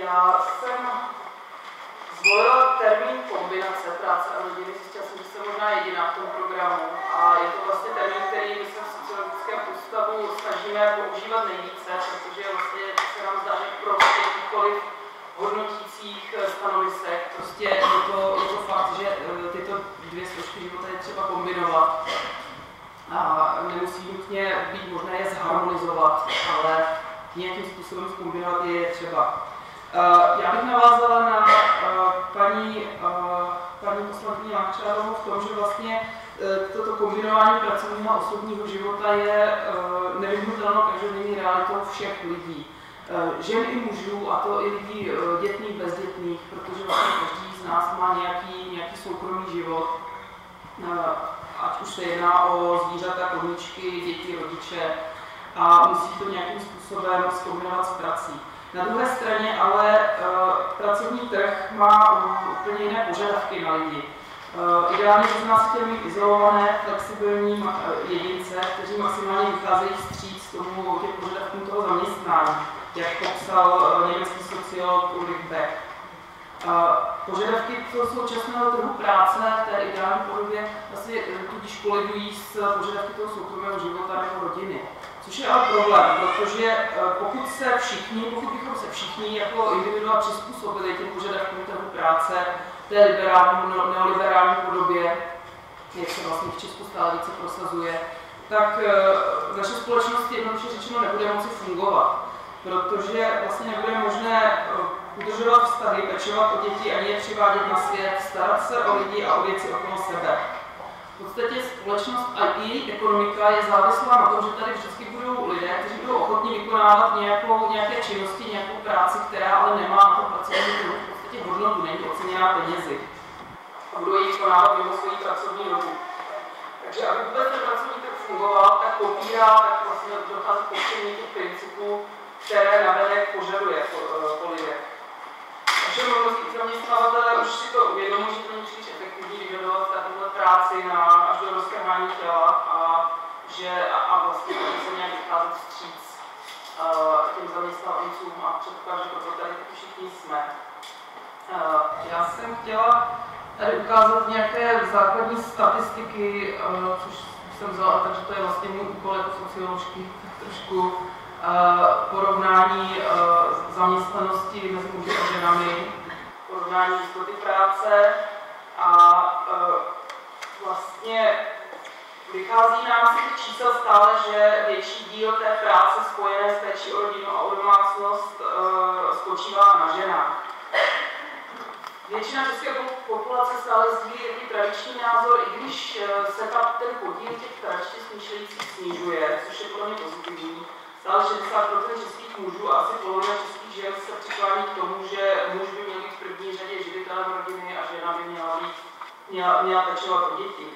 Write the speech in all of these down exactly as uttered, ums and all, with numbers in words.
já jsem zvolila termín kombinace práce a rodiny, zjistila jsem, že jsem možná jediná v tom programu a je to vlastně termín, který my se v sociologickém ústavu snažíme používat nejvíce, protože vlastně se nám zdá, že prostě jakýchkoliv hodnotících stanovisek, prostě je to, je to fakt, že tyto dvě složky života je třeba kombinovat a nemusí nutně být možné je zharmonizovat, ale nějakým způsobem zkombinovat je třeba. Uh, já bych navázala na uh, paní, uh, paní poslankyni Langšádlovou v tom, že vlastně uh, toto kombinování pracovního a osobního života je uh, nevyhnutelnou každodenní realitou všech lidí. Uh, žen i mužů, a to i lidí uh, dětných, bezdětných, protože vlastně každý z nás má nějaký, nějaký soukromý život, uh, ať už se jedná o zvířata, koníčky, děti, rodiče, a musí to nějakým způsobem zkombinovat s prací. Na druhé straně ale uh, pracovní trh má uh, úplně jiné požadavky na lidi. Uh, ideálně by z nás chtěli mít izolované, flexibilní uh, jedince, kteří maximálně vycházejí vstříc tomu těch požadavkům toho zaměstnání, jak popsal uh, německý sociolog Ulrich Beck. Uh, požadavky toho současného trhu práce v té ideální podobě vlastně tudíž kolidují s požadavky toho soukromého života nebo rodiny. Což je ale problém, protože pokud se všichni, pokud bychom se všichni jako individua přizpůsobili těm požadavkům trhu práce, té liberální, neoliberální podobě, jak se vlastně v Česku stále více prosazuje, tak naše společnost jednoduše řečeno nebude moci fungovat, protože vlastně nebude možné udržovat vztahy, pečovat o děti, ani je přivádět na svět, starat se o lidi a o věci okolo sebe. V podstatě společnost a její ekonomika je závislá na tom, že tady vždycky budou lidé, kteří budou ochotní vykonávat nějakou, nějaké činnosti, nějakou práci, která ale nemá na to pracovní trhu v podstatě hodnotu, není oceněná penězi. A budou ji vykonávat mimo svoji pracovní dobu. Takže aby vůbec ten pracovní trh fungoval, tak popírá, tak vlastně dochází k popření těch principů, které navenek požaduje po, po lidech. Takže mnozí zaměstnavatelé už si to uvědomují, že to není příliš efektivní vyžadovat takovou práci na až do rozkrhání těla a že a, a vlastně se nějak vycházet vstříc uh, těm zaměstnancům a předpokládám, že proto tady taky všichni jsme. Uh, já jsem chtěla tady ukázat nějaké základní statistiky, uh, což jsem vzala, takže to je vlastně můj úkol jako socioložky, trošku Uh, porovnání uh, zaměstnanosti mezi muži a ženami, porovnání jistoty práce a uh, vlastně vychází nám z těch čísel stále, že větší díl té práce spojené s péčí o rodinu a o domácnost uh, spočívá na ženách. Většina české populace stále sdílí jaký tradiční názor, i když uh, se ta, ten podíl těch tradičně smýšlejících snižuje, což je podle mě pozitivní. Stále šedesát procent českých mužů a asi polovina českých žen se přiklání k tomu, že muž by měl být v první řadě živitelem rodiny a žena by měla, být, měla, měla pečovat o děti.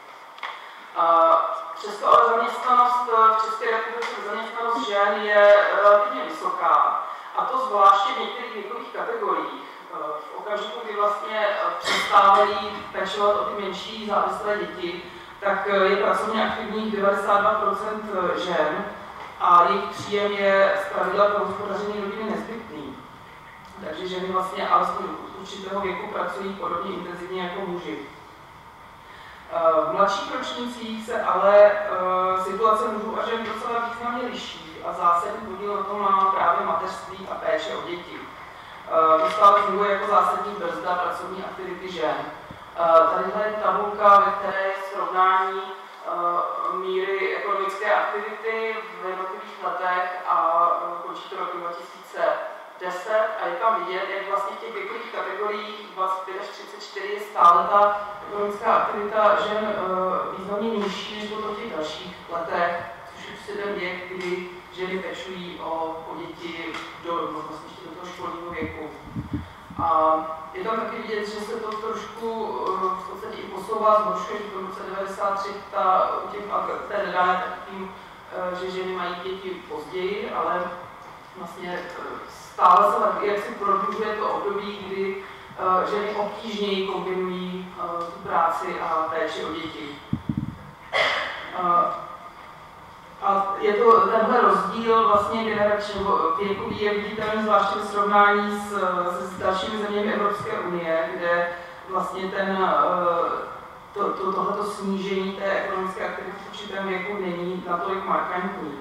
Přesto ale zaměstnanost v České republice, zaměstnanost žen je relativně vysoká, a to zvláště v některých věkových kategoriích. V okamžiku, kdy vlastně přestávají pečovat o ty menší závislé děti, tak je pracovně aktivních devadesát dva procent žen, a jejich příjem je zpravidla pro hospodaření rodiny nezbytný. Takže ženy vlastně alespoň od určitého věku pracují podobně intenzivně jako muži. V mladších ročnících se ale situace mužů a žen docela významně liší a zásadní podíl na tom má právě mateřství a péče o děti. To stále funguje jako zásadní brzda pracovní aktivity žen. Tadyhle je tabulka, ve které je srovnání míry ekonomické aktivity v jednotlivých letech a končí to roku dva tisíce deset a je tam vidět, jak vlastně v těch věkových kategoriích dvacet pět až třicet čtyři je stále ta ekonomická aktivita žen významně nižší než v těch dalších letech, což je prostě ten věk, kdy ženy pečují o, o děti do, no, vlastně do toho školního věku. A je tam taky vidět, že se to trošku v podstatě i posouvá, zhoršuje, že v roce devadesát tři ta, u těch té nedané tak tím, že ženy mají děti později, ale vlastně stále se tak, jak si prodlužuje to období, kdy ženy obtížněji kombinují tu práci a péči o děti. A je to tenhle rozdíl rozdíl vlastně generačního věkový je viditelný zvláště v srovnání s, s dalšími zeměmi Evropské unie, kde vlastně ten, to, to, tohleto snížení té ekonomické aktivity v určitém věku není natolik markantní.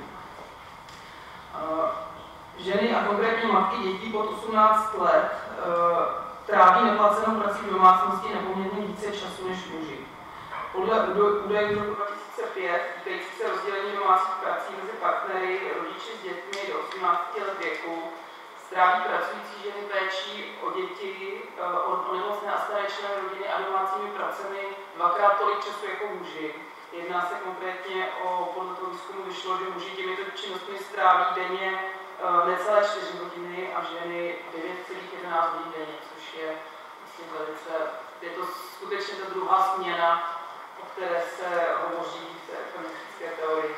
Ženy a konkrétně matky dětí pod osmnáct let tráví neplacenou prací v domácnosti nepoměrně více času než muži. Podle údajů roku dva tisíce pět týkající se rozdělení domácích prací mezi partnery, rodiči s dětmi do osmnácti let věku, stráví pracující ženy péčí o děti, o, o nemocné a staré členy rodiny a domácími pracemi dvakrát tolik času jako muži. Jedná se konkrétně o, podle toho výzkumu vyšlo, že muži těmito činnostmi stráví denně necelé čtyři hodiny a ženy devět celá jedenáct hodin denně, což je vlastně velice, je to skutečně ta druhá směna, o které se hovoří v té feministické teorii.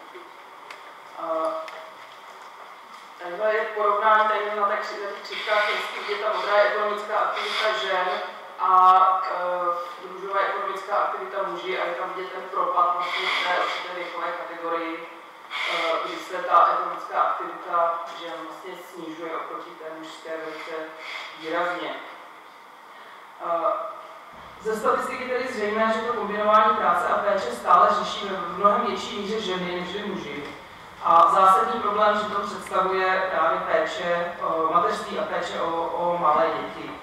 Takhle je porovnání tady na těch křivkách, je ta modrá ekonomická aktivita žen a e, růžová ekonomická aktivita muži a je tam vidět ten propad vlastně v té určité věkové kategorii, e, kdy se ta ekonomická aktivita žen vlastně snižuje oproti té mužské velice výrazně. E, Ze statistiky tedy zřejmé, že to kombinování práce a péče stále řeší v mnohem větší míře ženy než muži. A zásadní problém, že to představuje právě péče, o mateřství a péče o, o malé děti.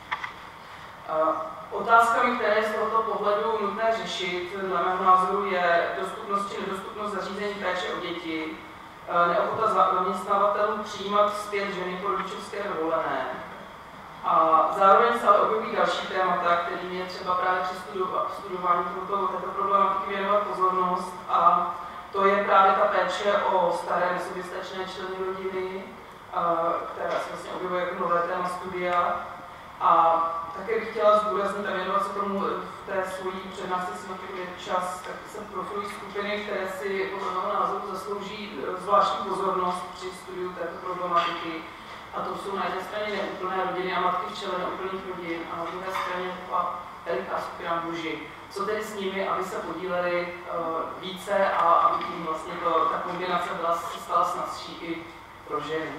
Otázkami, které z tohoto pohledu nutné řešit, dle mého názoru, je dostupnost či nedostupnost zařízení péče o děti, neochota zaměstnavatelů přijímat zpět ženy po rodičovské dovolené. A zároveň se ale objeví další témata, kterým je třeba právě při studování tohoto, této problematiky věnovat pozornost. A to je právě ta péče o staré nesoběstačné členy rodiny, která se vlastně objevuje jako nové téma studia. A také bych chtěla zdůraznit a věnovat se tomu v té svojí přednášce, si na to je čas, tak se profilují skupiny, které si podle mého názoru zaslouží zvláštní pozornost při studiu této problematiky. A to jsou na jedné straně neúplné rodiny a matky v čele neúplných rodin a na druhé straně taková veliká skupina muži. Co tedy s nimi, aby se podíleli uh, více a aby tím vlastně to, ta kombinace byla, se stala snazší i pro ženy.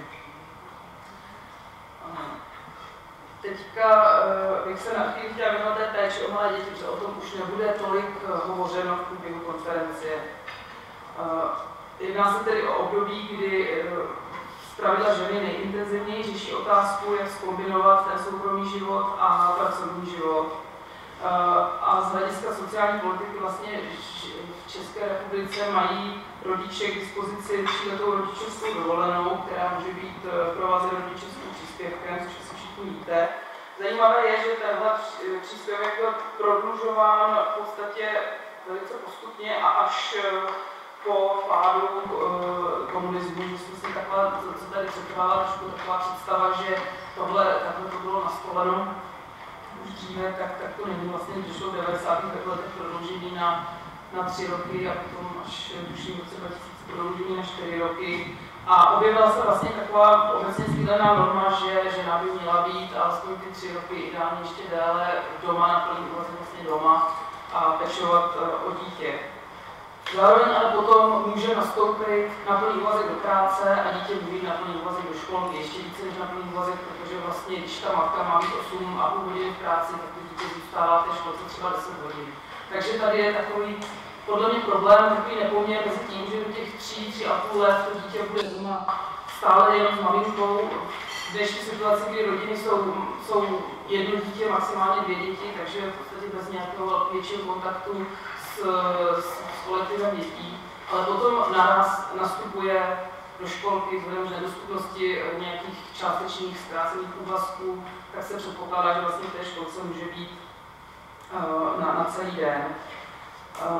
Uh, teďka uh, bych se na chvíli chtěla věnovat té péči o malé děti, protože o tom už nebude tolik uh, hovořeno v průběhu konferencie. Uh, jedná se tedy o období, kdy uh, zpravidla ženy nejintenzivněji řeší otázku, jak zkombinovat ten soukromý život a pracovní život. A z hlediska sociální politiky vlastně v České republice mají rodiče k dispozici tříletou rodičovskou dovolenou, která může být provázena rodičovským příspěvkem, což asi všichni víte. Zajímavé je, že tenhle příspěvek byl prodlužován v podstatě velice postupně a až po pádu e, komunismu, že jsme taková, co tady přetrvala trošku taková představa, že tohle takhle to bylo nastoleno už dříve, tak, tak to není vlastně, když došlo v devadesátých letech prodloužení na, na tři roky a potom až tuším v roce dva tisíce prodloužení na čtyři roky. A objevila se vlastně taková obecně sdílená norma, že žena by měla být alespoň ty tři roky ideálně ještě déle doma, na plný úvazek vlastně doma a pečovat o dítě. Zároveň ale potom může nastoupit na plný úvazek do práce a dítě může jít na plný úvazek do školky, ještě více než na plný úvazek, protože vlastně, když ta matka má být osm a půl hodiny v práci, tak to dítě zůstává v té školce třeba deset hodin. Takže tady je takový, podle mě problém, takový nepoměr mezi tím, že do těch tří, tři a půl let to dítě bude doma stále jenom s maminkou. V dnešní situaci, kdy rodiny jsou, jsou jedno dítě, maximálně dvě děti, takže v podstatě bez nějakého většího kontaktu s, s kolektivem dětí, ale potom naraz nastupuje do školky vzhledem k nedostupnosti nějakých částečných zkrácených úvazků, tak se předpokládá, že vlastně v té školce může být uh, na, na celý den. Uh,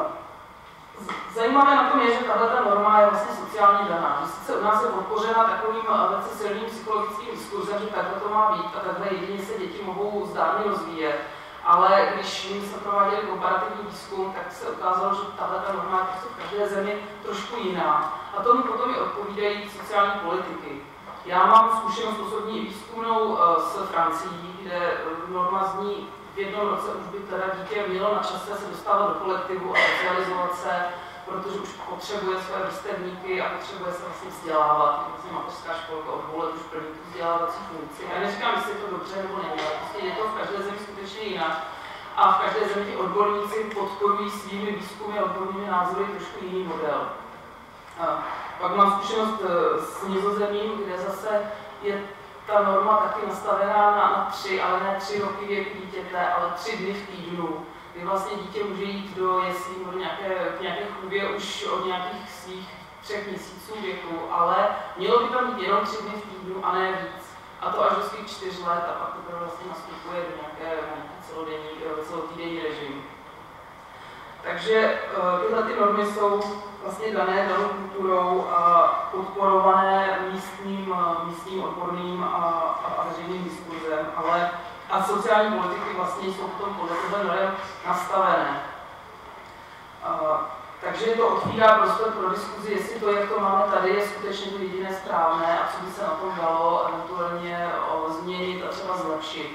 zajímavé na tom je, že tato norma je vlastně sociálně daná, že sice u nás je podpořena takovým velice silným psychologickým diskurzem, že takhle to má být a takhle jedině se děti mohou zdárně rozvíjet. Ale když my jsme prováděli komparativní výzkum, tak se ukázalo, že tahle norma je prostě v každé zemi trošku jiná. A tomu potom i odpovídají sociální politiky. Já mám zkušenost osobní výzkumnou s Francií, kde norma zní v jednom roce už by teda dítě mělo na čase se dostávat do kolektivu a socializovat se, protože už potřebuje své vrstevníky a potřebuje se vlastně vzdělávat. Vlastně mateřská školka od dvou let už plní tu vzdělávací funkci. Já neříkám, jestli je to dobře nebo není, ale prostě je to v každé zemi skutečně jinak. A v každé zemi ti odborníci podporují svými výzkumy a odbornými názory trošku jiný model. A pak mám zkušenost s Nizozemím, kde zase je ta norma taky nastavená na, na tři, ale ne tři roky věku dítěte, ale tři dny v týdnu, kdy vlastně dítě může jít do jeslí do nějaké, k nějaké chůvě už od nějakých svých třech měsíců věku, ale mělo by tam být jenom tři dny v týdnu a ne víc. A to až do svých čtyř let a pak to vlastně nastupuje do nějaké, nějaký celodenní, celotýdenní režim. Takže tyhle ty normy jsou vlastně dané danou kulturou a podporované místním, místním odborným a, a, a veřejným diskurzem, ale a sociální politiky vlastně jsou potom podle tohle norem nastavené. A, takže to otvírá prostor pro diskuzi, jestli to, jak to máme tady, je skutečně to jediné správné a co by se na tom dalo eventuálně o, změnit a třeba zlepšit.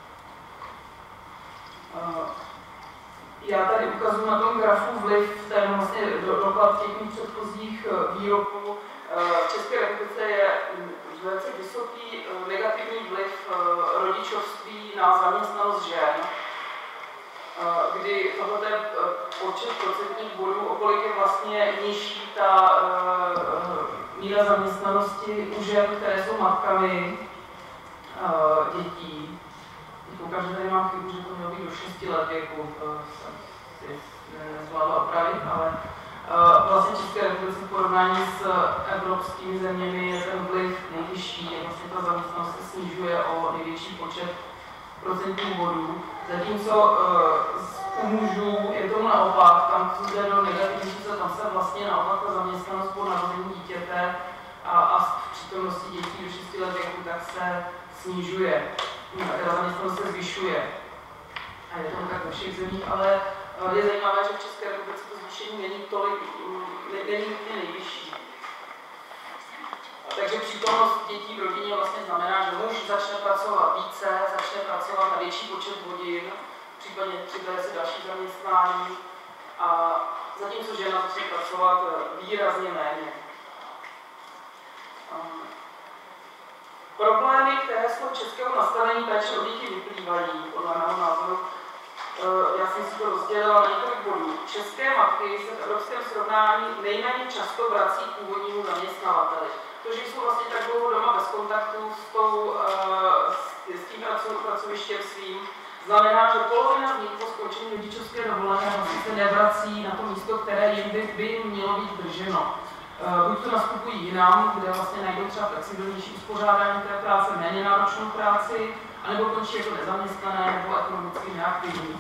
A, já tady ukazuji na tom grafu vliv, ten vlastně doklad těch mých předchozích výroků. V České republice je velice vysoký negativní vliv rodičovství na zaměstnanost žen, kdy tohle je počet procentních bodů, o kolik je vlastně nižší ta míra zaměstnanosti u žen, které jsou matkami dětí. Koukám, že tady mám chybu, že to mělo být do šesti let věku, jsem si nezvládla opravit, ale uh, vlastně České republice v porovnání s evropskými zeměmi je ten vliv nejvyšší, vlastně ta zaměstnanost se snižuje o největší počet procentních bodů, zatímco uh, u mužů je tomu naopak, tam jde do negativní čísla, tam se vlastně naopak ta zaměstnanost po narození dítěte a, a v přítomnosti dětí do šesti let věku tak se snižuje. Ta zaměstnanost se zvyšuje. A je to tak ve všech zemích, ale je zajímavé, že v České republice to zvýšení není tolik, není nutně nejvyšší. Takže přítomnost dětí v rodině vlastně znamená, že muž začne pracovat více, začne pracovat na větší počet hodin, případně přibere si další zaměstnání, a zatímco žena začne pracovat výrazně méně. Problémy, které z toho českého nastavení péče o děti vyplývají, podle mého názoru, já jsem si to rozdělila na několik bodů. České matky se v evropském srovnání nejméně často vrací k původnímu zaměstnavateli. To, že jsou vlastně tak dlouho doma bez kontaktu s, tou, s tím pracovištěm svým, znamená, že polovina z nich po skončení rodičovské dovolené vlastně se nevrací na to místo, které jim by, by jim mělo být drženo. Uh, buď to nastupují jinam, kde vlastně najdou třeba flexibilnější uspořádání té práce, méně náročnou práci, anebo končí jako nezaměstnané nebo ekonomicky neaktivní.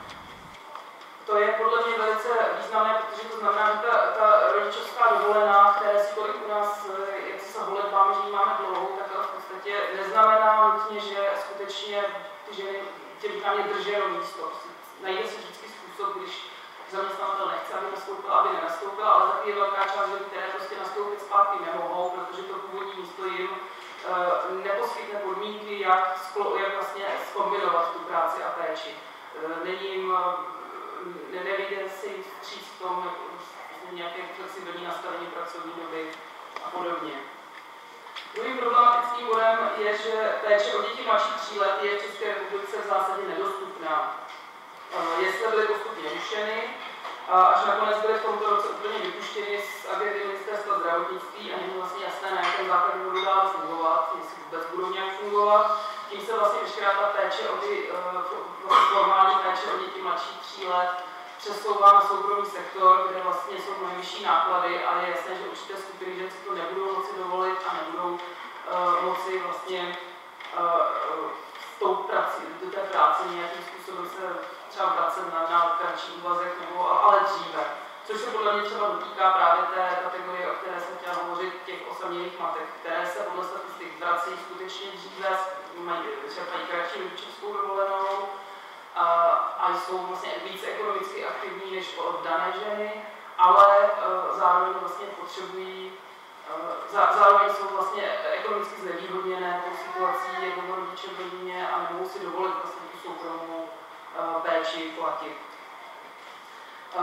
To je podle mě velice významné, protože to znamená, že ta, ta rodičovská dovolená, které si tolik u nás, jak se holedbáme, že ji máme dlouhou, tak ale v podstatě neznamená nutně, že skutečně ty ženy těm tam je drženo místo. Najde se vždycky způsob, když zaměstnavatel nechce, aby nastoupila, aby nenastoupila, ale taky je velká část lidí, které prostě nastoupit zpátky nemohou, protože to původní místo jim uh, neposkytne podmínky, jak, sklo, jak vlastně zkombinovat tu práci a péči. Uh, není jim, uh, ne, nevyjde si vstříc v tom vlastně nějaké flexibilní nastavení pracovní doby a podobně. Druhým problematickým bodem je, že péče o děti mladší tří let je v České republice v zásadě nedostupná. Jesle byly postupně rušeny, až nakonec byly v tomto roce úplně vypuštěny z agendy ministerstva zdravotnictví a není vlastně jasné, na jakém základě budou dál fungovat, jestli vůbec budou nějak fungovat. Tím se vlastně veškerá ta péče o ty uh, formální péče o děti mladší tří let přesouvá na soukromý sektor, kde vlastně jsou mnohem vyšší náklady a je jasné, že určité skupiny žen si to nebudou moci dovolit a nebudou uh, moci vlastně uh, tou prací, do té práce nějakým způsobem se třeba vracet na, na kratší úvazek, nebo, ale dříve. Což se podle mě třeba dotýká právě té kategorie, o které jsem chtěla hovořit, těch osamělých matek, které se podle statistik vrací skutečně dříve, mají čerpají kratší rodičovskou dovolenou a, a jsou vlastně více ekonomicky aktivní než dané ženy, ale uh, zároveň vlastně potřebují Zároveň jsou vlastně ekonomicky znevýhodněné tou situací jednoho rodiče v rodině a nemohou si dovolit vlastně tu soukromou péči platit.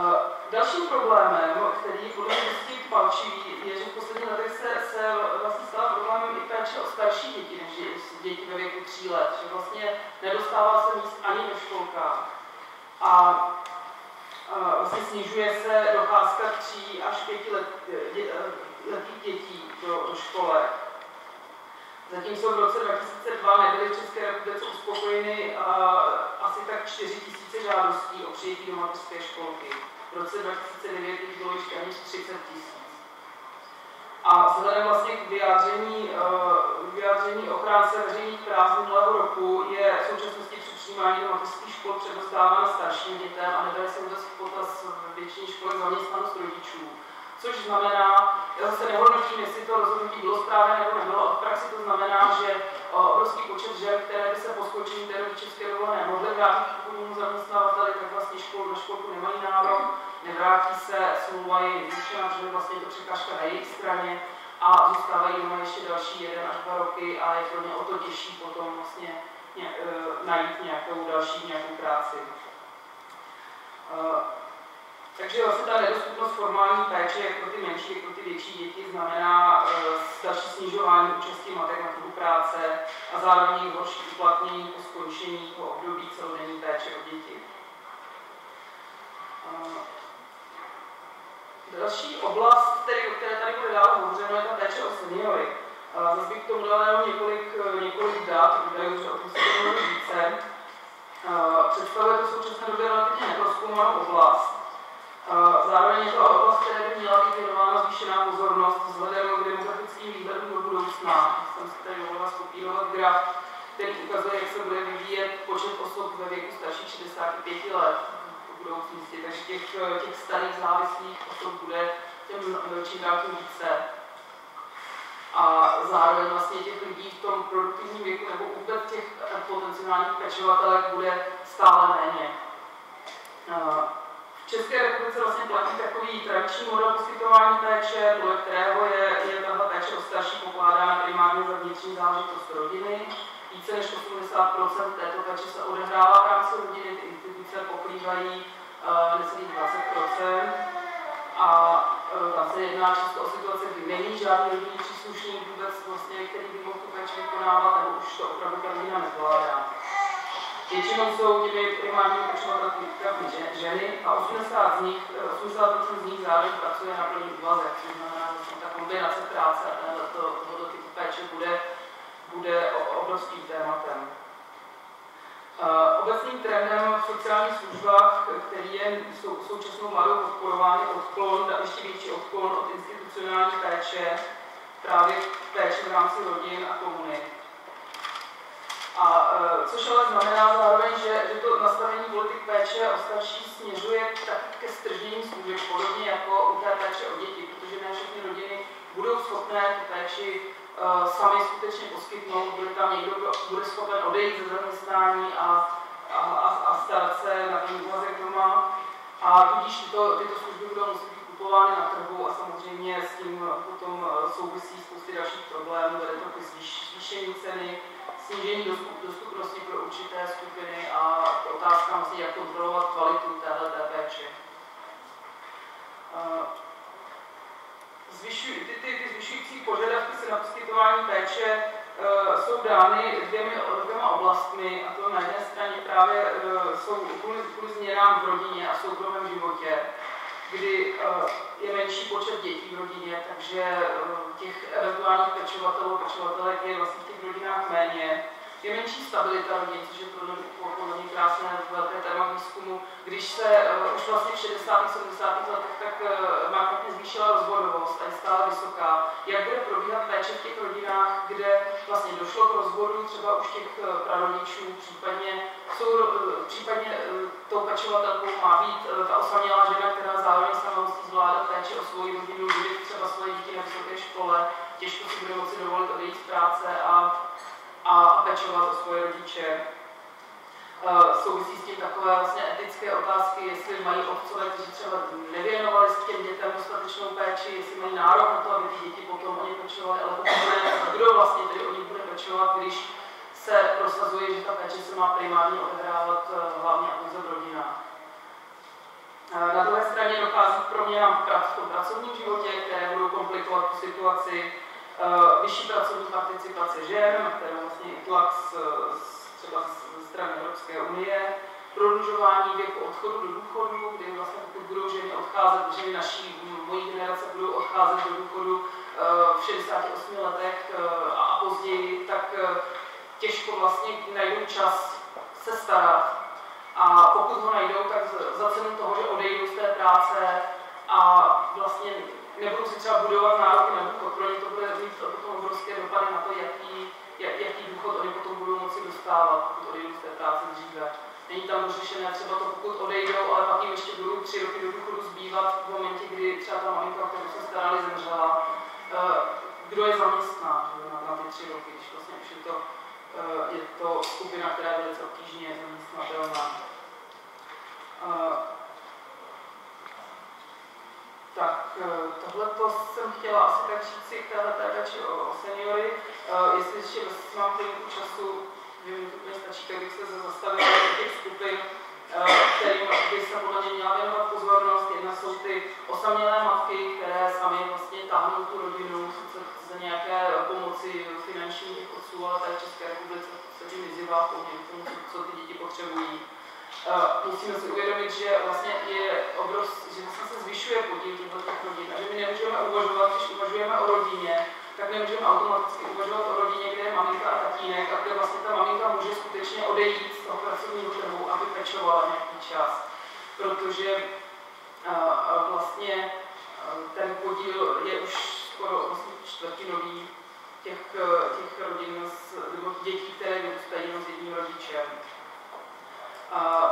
Dalším problémem, který podle mě dosti palčivý, je, že v posledních letech se, se vlastně stala problémem i péče o starší děti, než děti ve věku tří let, že vlastně nedostává se míst ani ve školkách. A, a vlastně snižuje se docházka tří až pěti let, dě, letých dětí do, do školek. Zatímco v roce dva tisíce dva nebyly v České republice uspokojeny uh, asi tak čtyři tisíce žádostí o přijetí do mateřské školky. V roce dva tisíce devět jich bylo ještě ani třicet tisíc. A vzhledem vlastně k vyjádření, uh, vyjádření ochránce veřejných práv z minulého roku je v současnosti při přijímání do mateřských škol předostávána starším dětem a nebere se vůbec v potaz v většině školek zaměstnanost rodičů. Což znamená, já zase nehodnotím, jestli to rozhodnutí bylo správné nebo nebylo, ale v praxi to znamená, že obrovský počet žen, které by se po skončení té rodičovské dovolené mohly vrátit k původnímu zaměstnavateli, tak vlastně školu do školku nemají nárok, nevrátí se, smlouva je zrušena, že vlastně je to překážka na jejich straně a zůstávají doma ještě další jeden až dva roky a je pro ně o to těžší potom vlastně ně, e, najít nějakou další nějakou práci. E, Takže vlastně ta nedostupnost formální péče jak pro ty menší, jak pro ty větší děti znamená e, další snižování účasti matek na trhu práce a zároveň jejich horší uplatnění po skončení po období celodenní péče o děti. E, další oblast, který, o které tady bude dál hovořeno, je ta péče o seniory. E, zase bych k tomu dala jenom několik, několik dat, údajů, že o tom se to mluví více. E, představuje to v současné době relativně neprozkoumanou oblast. Zároveň je to oblast, které by měla být věnována zvýšená pozornost vzhledem k demografickým výhledům do budoucna. Jsem si tady dovolila skopírovat graf, který ukazuje, jak se bude vyvíjet počet osob ve věku starších šedesáti pěti let v budoucnosti. Takže těch, těch starých závislých osob bude těm čím dál tím více. A zároveň vlastně těch lidí v tom produktivním věku nebo vůbec těch potenciálních pečovatelek bude stále méně. V České republice vlastně platí takový tradiční model poskytování péče, podle kterého je, je tahle péče o starší pokládána primárně za vnitřní záležitost rodiny. Více než osmdesát procent této péče se odehrává v rámci rodiny, ty instituce pokrývají uh, necelých dvacet procent. A uh, tam se jedná často o situace, kdy není žádný rodinný příslušník vůbec, vlastně, který by mohl tu péči vykonávat, nebo už to opravdu ta rodina nezvládá. Většinou jsou těmi primárními pečovatelky ženy a osmdesát procent z nich zároveň pracuje na plný úvazek, což znamená, že ta kombinace práce a tohoto typu péče bude, bude obrovským tématem. Obecným trendem v sociálních službách, který je současnou vládou podporován, je odklon, ještě větší odklon od institucionální péče, právě péče v rámci rodin a komunit. A což ale znamená zároveň, že, že to nastavení politik péče o starší směřuje taky ke stržnění služeb, podobně jako u té péče o děti, protože ne všechny rodiny budou schopné tu péči uh, sami skutečně poskytnout, bude tam někdo, kdo bude schopen odejít ze zaměstnání a, a, a, a starat se na ten úvazek doma. A tudíž tyto, tyto služby budou muset být kupovány na trhu a samozřejmě s tím potom souvisí spousty dalších problémů, vede to k zvýšení ceny, snížení dostup, dostupnosti pro určité skupiny a otázka vlastně, jak kontrolovat kvalitu téhleté péče. Zvyšují, ty, ty, ty zvyšující požadavky se na poskytování péče uh, jsou dány dvěmi, dvěma oblastmi, a to na jedné straně právě uh, jsou kvůli, kvůli změnám v rodině a soukromém životě, kdy uh, je menší počet dětí v rodině, takže uh, těch eventuálních pečovatelů, pečovatelek je vlastně v těch rodinách méně. Je menší stabilita rodin, což je podle mě krásné velké téma výzkumu. Když se uh, už vlastně v šedesátých sedmdesátých letech tak uh, markantně zvýšila rozvodovost a je stále vysoká, jak bude probíhat péče v těch rodinách, kde vlastně došlo k rozvodu třeba už těch uh, prarodičů, případně, jsou, uh, případně uh, tou pečovatelkou má být uh, ta osamělá žena, která zároveň sama musí zvládat péči o svoji rodinu, kdy třeba svoje děti na vysoké škole, těžko si bude moci dovolit odejít z práce a a pečovat o svoje rodiče. Uh, souvisí s tím takové vlastně etické otázky, jestli mají otcové, kteří třeba nevěnovali s těm dětem dostatečnou péči, jestli mají nárok na to, aby ty děti potom o ně pečovali, ale potom ne, kdo vlastně tedy o ně bude pečovat, když se prosazuje, že ta péče se má primárně odehrávat uh, hlavně a pouze v rodinách. Uh, na druhé straně dochází změnám v tom pracovním životě, které budou komplikovat tu situaci, uh, vyšší pracovní participace žen, na které vlastně tlak z, z, třeba ze strany Evropské unie, prodlužování věku odchodu do důchodu, kdy vlastně pokud budou ženy odcházet, ženy naší, mojí generace budou odcházet do důchodu uh, v šedesáti osmi letech uh, a později, tak uh, těžko vlastně najdou čas se starat. A pokud ho najdou, tak za cenu toho, že odejdou z té práce a vlastně nebudou si třeba budovat nároky na důchod, pro ně to bude mít potom obrovské dopady na to, jaký, jaký důchod oni potom budou moci dostávat, pokud odejdou z té práce dříve. Není tam dořešené třeba to, pokud odejdou, ale pak jim ještě budou tři roky do důchodu zbývat v momentě, kdy třeba ta maminka, kterou se starali, zemřela. Kdo je zaměstná na, na ty tři roky, když vlastně už je to, je to skupina, která je velice obtížně zaměstnatelná. Tak, tohleto jsem chtěla asi tak říct si k téhle péči o, o seniory. Jestli ještě mám chvilku času, vím, to mě stačí, tak bych se zastavila do těch skupin, kterým by se podle mě měla věnovat pozornost. Jedna jsou ty osamělé matky, které sami vlastně táhnou tu rodinu, sice za nějaké pomoci finanční těch otců, ale tady v České republice se tím vyzývá k tomu, co ty děti potřebují. Uh, musíme si uvědomit, že vlastně je obrovský, že vlastně se zvyšuje podíl těchto rodin a že my nemůžeme uvažovat, když uvažujeme o rodině, tak nemůžeme automaticky uvažovat o rodině, kde je maminka a tatínek a kde vlastně ta maminka může skutečně odejít z toho pracovního trhu, aby pečovala nějaký čas. Protože uh, vlastně uh, ten podíl je už skoro vlastně čtvrtinový těch, těch rodin, nebo dětí, které vyrůstají jenom s jedním rodičem. Uh,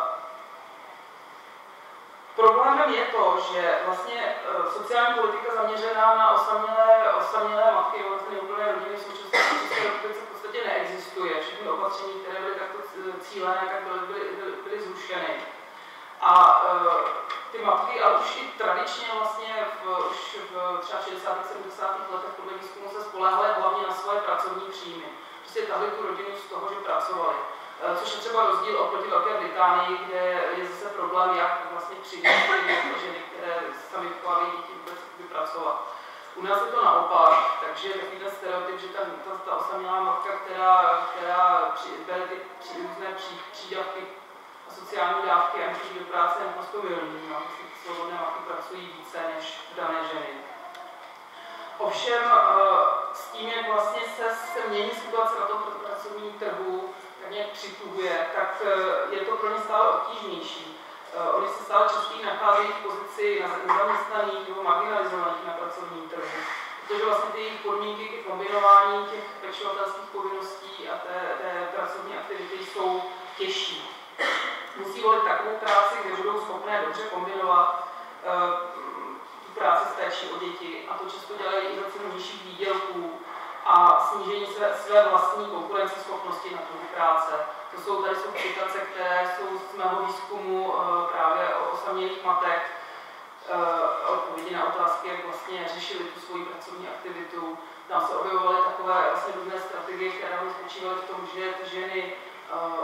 problémem je to, že vlastně uh, sociální politika zaměřená na osamělé, osamělé matky, vlastně neúplné rodiny v současné České republice v podstatě neexistuje. Všechny opatření, které byly takto cílené, tak byly, byly, byly, byly zrušeny. A uh, ty matky, ale už i tradičně vlastně v, už v třeba šedesátých sedmdesátých letech podle výzkumu se spoléhaly hlavně na svoje pracovní příjmy. Prostě tahli tu rodinu z toho, že pracovali. Což je třeba rozdíl oproti Velké Británii, kde je zase problém, jak vlastně přijít ty ženy, které sami vychovávají děti, vůbec vypracovat. U nás je to naopak, takže je takový ten stereotyp, že ta, ta, ta osamělá matka, která, která bere ty při, různé pří, přídavky a sociální dávky a nechodí do práce, je naprosto milný. No. Svobodné matky pracují více než dané ženy. Ovšem s tím, jak vlastně se, se mění situace na tom pracovním trhu, tak nějak přituhuje, tak je to pro ně stále obtížnější. Oni se stále častěji nacházejí v pozici nezaměstnaných nebo marginalizovaných na pracovním trhu. Protože vlastně ty jejich podmínky k kombinování těch pečovatelských povinností a té, té pracovní aktivity jsou těžší. Musí volit takovou práci, kde budou schopné dobře kombinovat tu práci s péčí o děti, a to často dělají i za cenu nižších výdělků a snížení své, své vlastní konkurenceschopnosti na trhu práce. To jsou, tady jsou citace, které jsou z mého výzkumu uh, právě o osamělých matek, uh, odpovědi na otázky, jak vlastně řešili tu svoji pracovní aktivitu. Tam se objevovaly takové vlastně různé strategie, které spočívaly v tom, že ty ženy uh,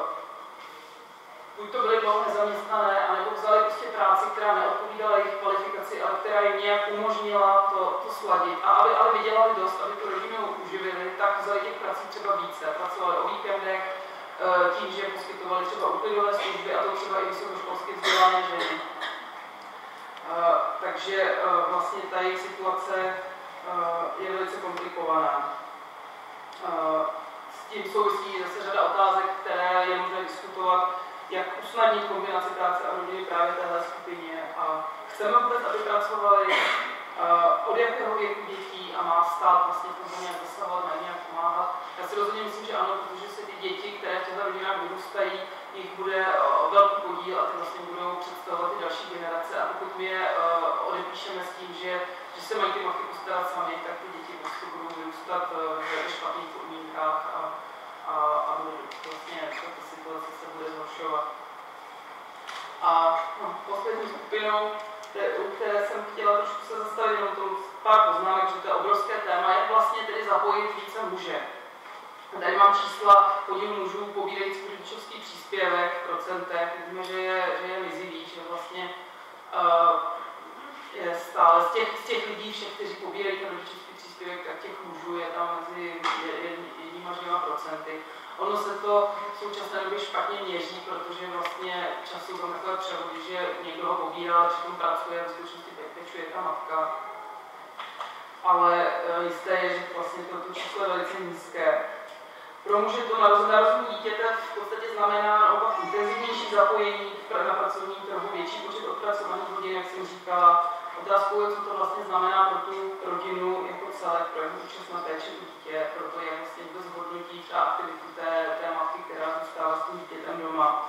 buď to byly dlouho nezaměstnané, anebo vzali prostě práci, která neodpovídala jejich kvalifikaci, ale která jim nějak umožnila to, to sladit. A aby ale vydělali dost, aby tu rodinu uživili, tak vzali těch prací třeba více. Pracovali o víkendech, tím, že poskytovali třeba uklidové služby, a to třeba i vysokoškolsky vzdělané ženy. Takže vlastně ta jejich situace je velice komplikovaná. S tím souvisí zase řada otázek, které je možné diskutovat, jak usnadnit kombinaci práce a rodiny právě téhle skupině. A chceme vůbec, aby pracovali, uh, od jakého věku dětí a má stát vlastně v tom nějak zasahovat, nějak pomáhat. Já si rozhodně myslím, že ano, protože se ty děti, které v těchto rodinách vyrůstají, jich bude uh, velký podíl a ty vlastně budou představovat ty další generace. A pokud my je uh, odepíšeme s tím, že, že se mají ty matky postarat sami, tak ty děti prostě budou vyrůstat uh, ve špatných podmínkách a, a, a vlastně ta situace se bude zhoršovat. A no, poslední skupinou, u které jsem chtěla trošku se zastavit, jenom tomu pár poznámek, že to je obrovské téma, jak vlastně tedy zapojit více muže. Tady mám čísla podíl mužů pobírajících rodičovský příspěvek v procentech. Vidíme, že je, že je mizivý, že vlastně uh, je stále z těch, z těch lidí všech, kteří pobírají ten rodičovský příspěvek, tak těch mužů je tam mezi jedním až dvěma procenty. Ono se to v současné době špatně měří, protože vlastně často tam takové převody, že někdo ho pobírá, ale přitom pracuje, v skutečnosti pečuje ta matka. Ale jisté je, že vlastně to číslo je velice nízké. Pro muže to narození dítěte v podstatě znamená naopak intenzivnější zapojení na pracovním trhu, větší počet odpracovaných hodin, jak jsem říkala. Otázkou je, co to vlastně znamená pro tu rodinu jako celé, pro jeho účast na péči o dítě, pro to, jak vlastně vůbec hodnotí ta aktivitu té, té matky, která zůstává s tím dítětem doma.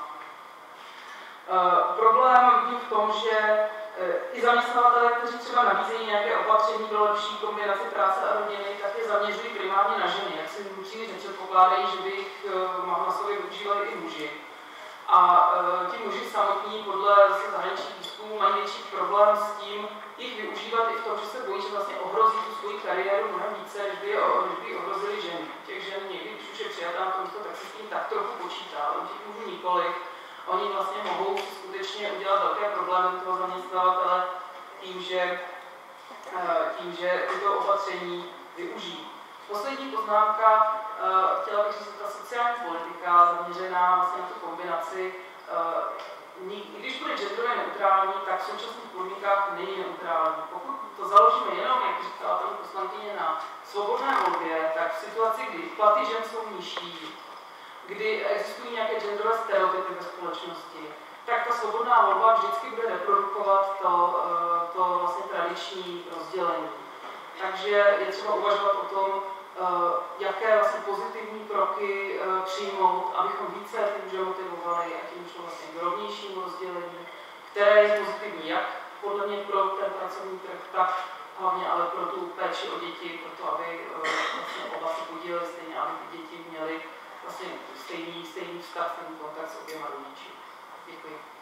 Uh, problém vidím v tom, že uh, i zaměstnavatelé, kteří třeba nabízejí nějaké opatření pro lepší kombinaci práce a rodiny, tak je zaměřují primárně na ženy. Jak si muži nepředpokládají, že by jich uh, masově využívali i muži. A uh, ti muži samotní podle zahraničních výzkumů mají větší problém s tím, jich využívat i v tom, že se bojí, že vlastně ohrozí tu svoji kariéru mnohem více, než by, než by ohrozili ženy. Těch žen někdy, když už je přijatá na to místo, tak se s tím tak trochu počítá, ale u těch mužů nikoliv. Oni vlastně mohou skutečně udělat velké problémy toho zaměstnavatele tím, že, tím, že tyto opatření využijí. Poslední poznámka, chtěla bych říct, že ta sociální politika zaměřená vlastně na tu kombinaci, i když bude genderově neutrální, tak v současných podmínkách není neutrální. Pokud to založíme jenom, jak říkala paní poslankyně, na svobodné volbě, tak v situaci, kdy platy žen jsou nižší, kdy existují nějaké genderové stereotypy ve společnosti, tak ta svobodná volba vždycky bude reprodukovat to, to vlastně tradiční rozdělení. Takže je třeba uvažovat o tom, jaké vlastně pozitivní kroky přijmout, abychom více ty muže motivovali a tím šlo vlastně k rovnějšímu rozdělení, které je pozitivní jak podle mě pro ten pracovní trh, tak hlavně ale pro tu péči o děti, pro to, aby vlastně oba se podíleli stejně, aby ty děti měly vlastně stejný, stejný vztah, stejný kontakt s oběma rodiči. Děkuji.